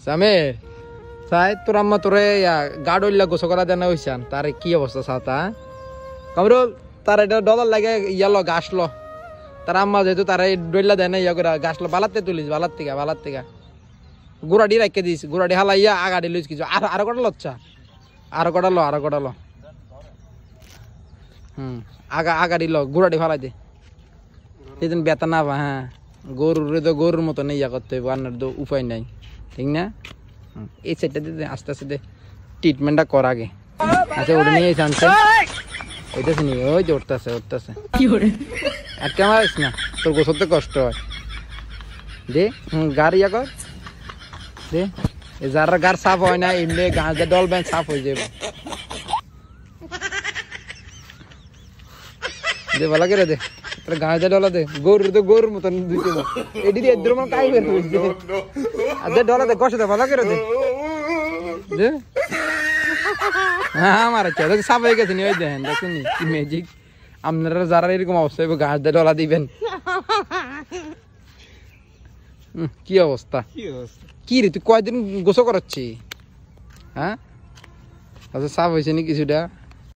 সামির সাই তোর আম্মা তোরে গাড়ইলা গোসল করা দেনা হইছান তার কি অবস্থা সাতা কামরুল তার এটা ডলার লাগে ইয়ালো গাছলো তার আম্মা যেহেতু তার ডইলা দেয় না ইয়া করে গাছলো বালাতে তুলিস বালার থেকে গুড়াডি রাখকে দিস গুড়াডি হালাইয়া আগাডি লইস কিছু আর কটা লচ্ছা আর কটা লো আগাডি লো গুড়াডি ফালাই দে সেদিন বেতা না বা হ্যাঁ গরুর মতো ইয়া করতে হবে আর তো উপায় নাই ঠিক না এই সাইডটা দিয়ে আস্তে আস্তে ট্রিটমেন্টটা কর আগে আচ্ছা ওটা নিয়ে জানছে ওইটাছে নি ওই যে উঠতেছে আটকে মারিস না তোর গোসলতে কষ্ট হয় দে গাড়ি ইয়া কর দে যারা গার সাফ হয় না এমনি গাছ দিয়ে ডল ব্যান সাফ হয়ে যাবে দে ভালো করে দে গাছ দিয়ে ডলা দে গরুর মতন দিতে এটি দিয়ে এদের মনে কাই বের হয়েছে আর দে ডলা দে কষে দে ভালো করে দে দে হ্যাঁ আমার সাফ হয়ে গেছে নি ওই দেখেন দেখুন কি ম্যাজিক আপনারা যারা এরকম অবস্থা গাছ দিয়ে ডলা দিবেন কি অবস্থা কি রে তুই কয়দিন গোসল করাচ্ছি হ্যাঁ আচ্ছা সাফ হয়েছে নি কিছুটা